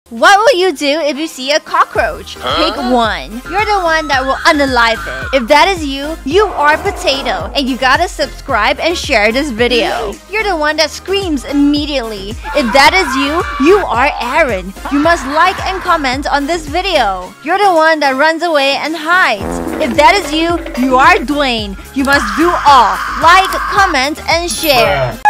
What will you do if you see a cockroach? Pick one. You're the one that will unalive it. If that is you, you are Potato, and you gotta subscribe and share this video. You're the one that screams immediately. If that is you, you are Aaron. You must like and comment on this video. You're the one that runs away and hides. If that is you, you are Dwayne. You must do all. Like, comment, and share.